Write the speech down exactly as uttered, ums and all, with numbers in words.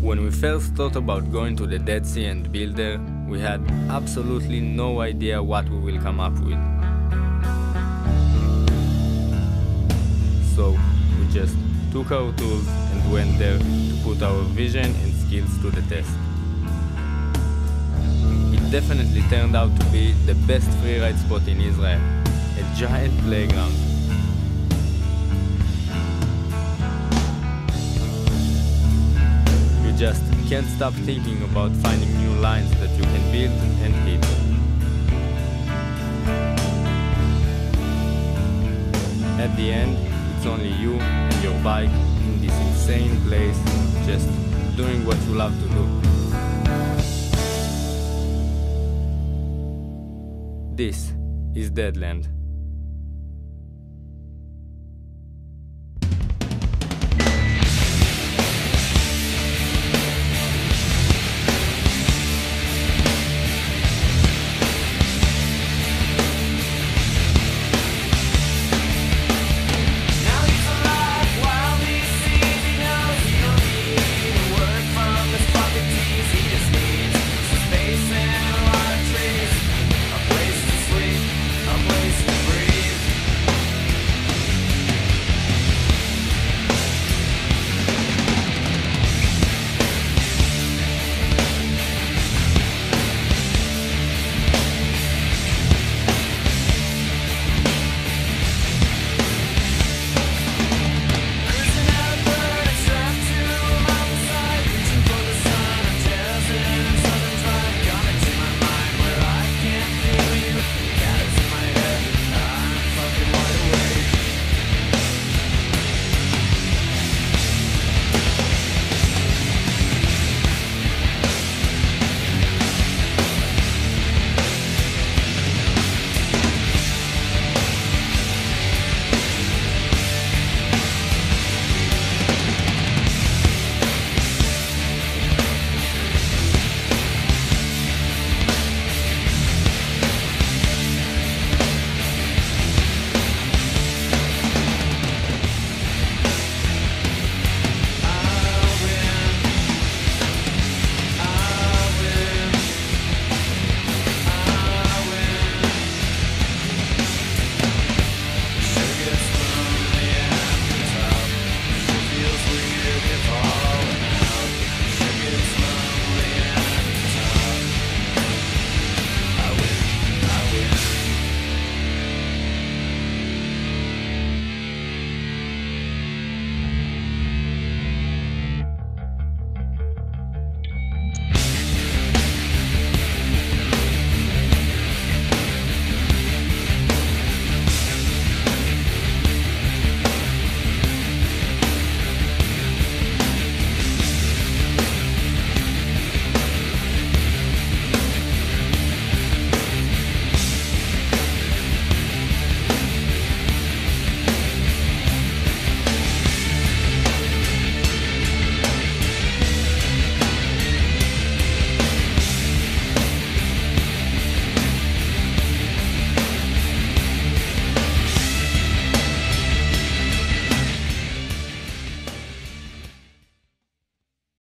When we first thought about going to the Dead Sea and build there, we had absolutely no idea what we will come up with. So we just took our tools and went there to put our vision and skills to the test. It definitely turned out to be the best freeride spot in Israel, a giant playground. You just can't stop thinking about finding new lines that you can build and hit. At the end, it's only you and your bike in this insane place, just doing what you love to do. This is Deadland.